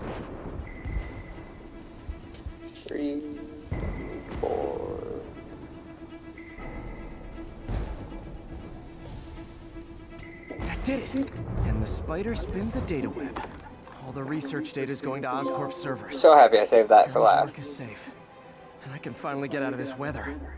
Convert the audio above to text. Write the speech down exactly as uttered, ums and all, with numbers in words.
Three, four. That did it! And the spider spins a data web. All the research data is going to Oscorp servers. So happy I saved that for Harry's last. work is safe. And I can finally get out of this weather.